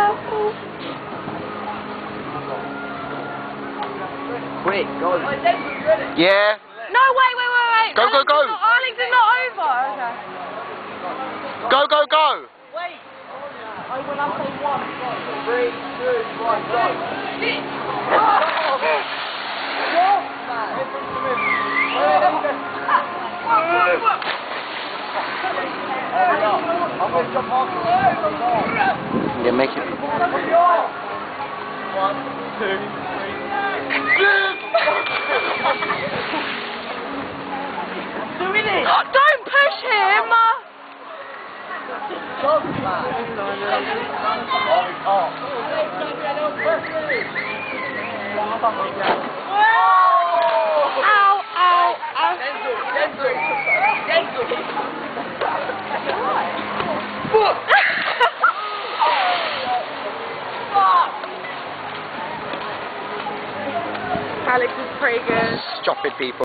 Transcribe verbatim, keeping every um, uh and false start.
careful. Quick, go. Yeah. No, wait, wait, wait, wait. Go, go, go. Alex is not, Alex is not over. Okay. Go, go, go. Wait. I will have to say one. Three, two, one, go. I'm going to jump off. Yeah, make it. One, two, three. Doing it! Don't push him! Jump, man! Oh, Ow, ow, ow. Denzel, Denzel, Denzel. Alex is pretty good. Stupid people.